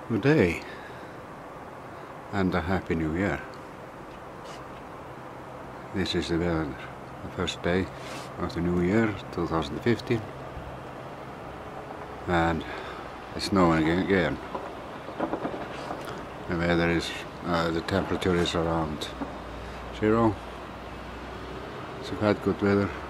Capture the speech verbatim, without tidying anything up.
Good day and a happy new year. This is the weather, the first day of the new year two thousand fifteen, and it's snowing again. The weather is, uh, the temperature is around zero. It's quite good weather.